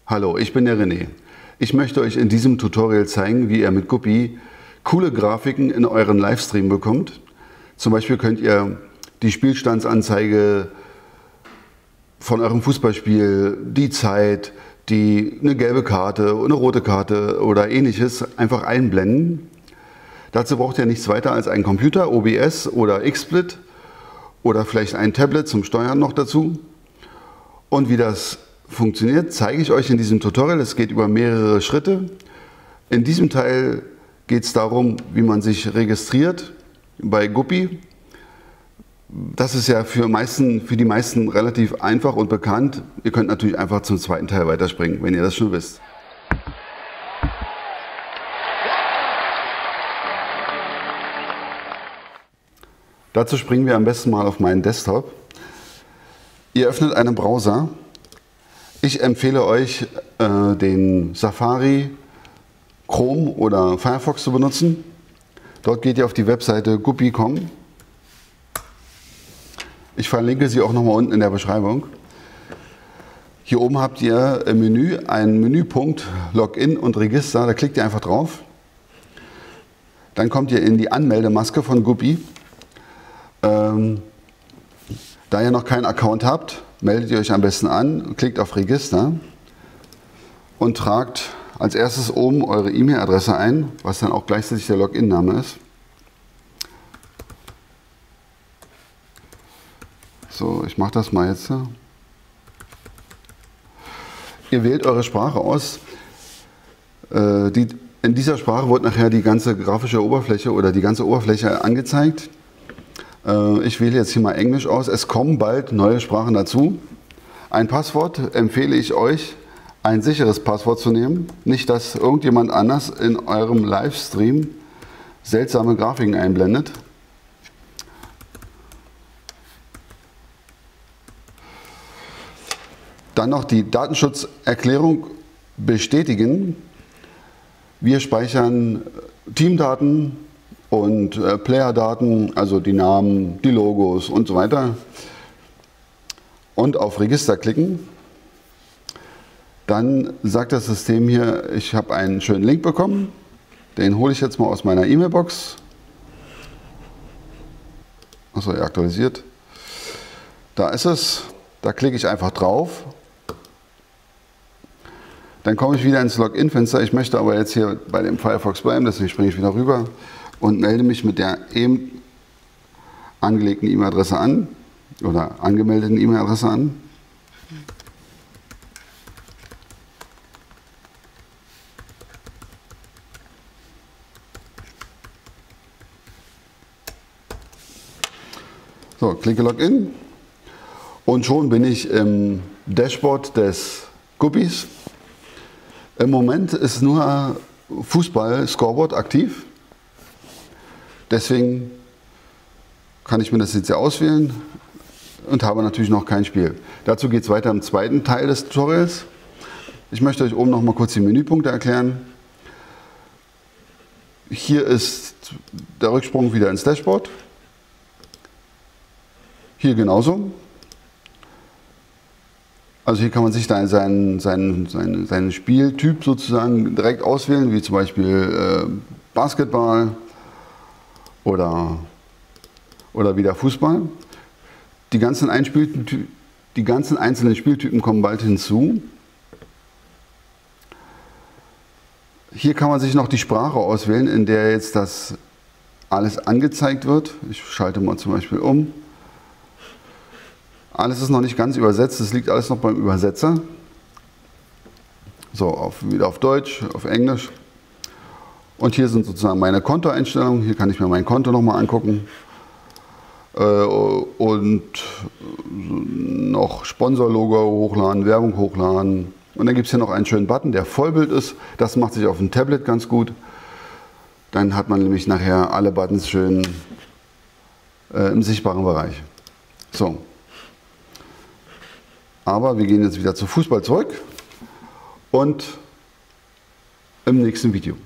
Hallo, ich bin der René. Ich möchte euch in diesem Tutorial zeigen, wie ihr mit Guppy coole Grafiken in euren Livestream bekommt. Zum Beispiel könnt ihr die Spielstandsanzeige von eurem Fußballspiel, die Zeit, eine gelbe Karte, eine rote Karte oder ähnliches einfach einblenden. Dazu braucht ihr nichts weiter als einen Computer, OBS oder XSplit oder vielleicht ein Tablet zum Steuern noch dazu. Und wie das funktioniert, zeige ich euch in diesem Tutorial. Es geht über mehrere Schritte. In diesem Teil geht es darum, wie man sich registriert bei Guppy. Das ist ja für die meisten relativ einfach und bekannt. Ihr könnt natürlich einfach zum zweiten Teil weiterspringen, wenn ihr das schon wisst. Dazu springen wir am besten mal auf meinen Desktop. Ihr öffnet einen Browser. Ich empfehle euch, den Safari, Chrome oder Firefox zu benutzen. Dort geht ihr auf die Webseite guppy.com. Ich verlinke sie auch nochmal unten in der Beschreibung. Hier oben habt ihr im Menü einen Menüpunkt Login und Register. Da klickt ihr einfach drauf. Dann kommt ihr in die Anmeldemaske von Guppy. Da ihr noch keinen Account habt, meldet ihr euch am besten an, klickt auf Register und tragt als erstes oben eure E-Mail-Adresse ein, was dann auch gleichzeitig der Login-Name ist. So, ich mache das mal jetzt. Ihr wählt eure Sprache aus. In dieser Sprache wird nachher die ganze grafische Oberfläche oder die ganze Oberfläche angezeigt. Ich wähle jetzt hier mal Englisch aus. Es kommen bald neue Sprachen dazu. Ein Passwort empfehle ich euch, ein sicheres Passwort zu nehmen. Nicht, dass irgendjemand anders in eurem Livestream seltsame Grafiken einblendet. Dann noch die Datenschutzerklärung bestätigen. Wir speichern Teamdaten und Playerdaten, also die Namen, die Logos und so weiter. Und auf Register klicken. Dann sagt das System hier, ich habe einen schönen Link bekommen. Den hole ich jetzt mal aus meiner E-Mail-Box. Achso, er aktualisiert. Da ist es. Da klicke ich einfach drauf. Dann komme ich wieder ins Login-Fenster. Ich möchte aber jetzt hier bei dem Firefox bleiben, deswegen springe ich wieder rüber und melde mich mit der eben angelegten E-Mail-Adresse an oder angemeldeten E-Mail-Adresse an. So, klicke Login und schon bin ich im Dashboard des Guppys. Im Moment ist nur Fußball-Scoreboard aktiv. Deswegen kann ich mir das jetzt hier auswählen und habe natürlich noch kein Spiel. Dazu geht es weiter im zweiten Teil des Tutorials. Ich möchte euch oben noch mal kurz die Menüpunkte erklären. Hier ist der Rücksprung wieder ins Dashboard. Hier genauso. Also hier kann man sich seinen Spieltyp sozusagen direkt auswählen, wie zum Beispiel Basketball oder wieder Fußball. Die ganzen einzelnen Spieltypen kommen bald hinzu. Hier kann man sich noch die Sprache auswählen, in der jetzt das alles angezeigt wird. Ich schalte mal zum Beispiel um. Alles ist noch nicht ganz übersetzt, das liegt alles noch beim Übersetzer. So, wieder auf Deutsch, auf Englisch. Und hier sind sozusagen meine Kontoeinstellungen. Hier kann ich mir mein Konto nochmal angucken. Und noch Sponsorlogo hochladen, Werbung hochladen. Und dann gibt es hier noch einen schönen Button, der Vollbild ist. Das macht sich auf dem Tablet ganz gut. Dann hat man nämlich nachher alle Buttons schön im sichtbaren Bereich. So. Aber wir gehen jetzt wieder zu Fußball zurück und im nächsten Video.